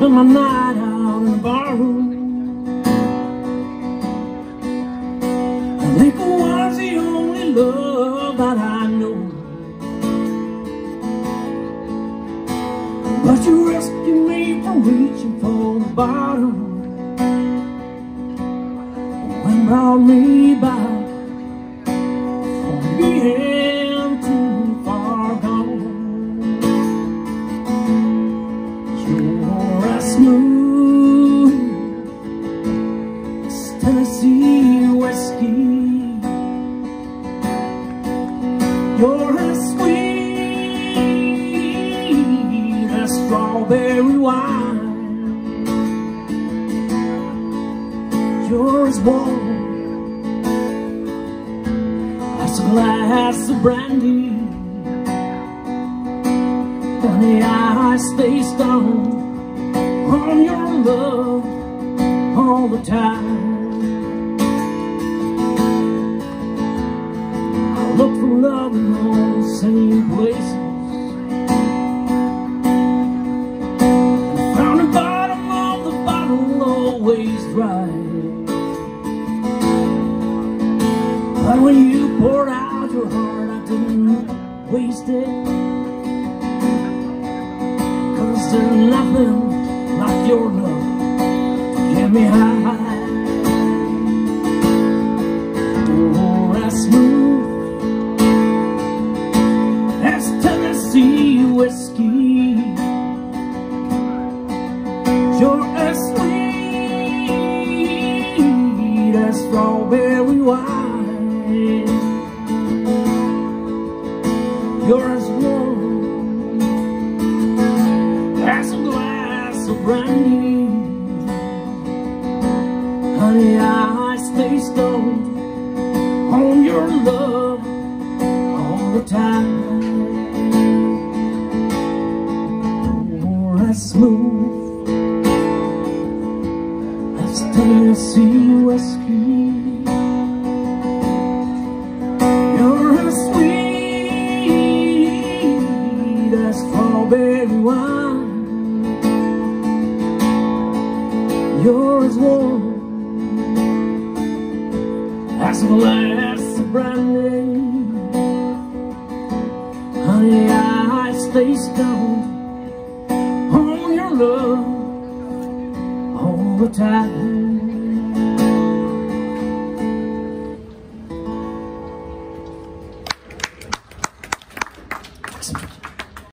spend my night out in the barroom. Liquor was the only love that I know, but you rescued me from reaching for the bottom and brought me back from being too far gone. You're as smooth as Tennessee whiskey. You're as sweet as strawberry wine. You're as warm as a glass of brandy. Honey, I stay stoned on your love all the time. Look for love in all the same places, found the bottom of the bottle always dry. But when you poured out your heart, I didn't waste it, 'cause there's nothing like your love to get me high. Oh, that's smooth Tennessee whiskey. You're as sweet as strawberry wine. You're as warm as a glass of brandy. Honey, I stay stoned on your love all the time. As smooth as Tennessee whiskey. You're as sweet as strawberry wine. You're as warm as a glass of brandy. Honey, I stay stoned on your love all the time.